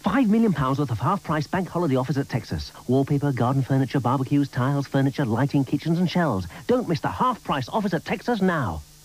£5 million worth of half-price bank holiday offers at Texas. Wallpaper, garden furniture, barbecues, tiles, furniture, lighting, kitchens and shelves. Don't miss the half-price offers at Texas now.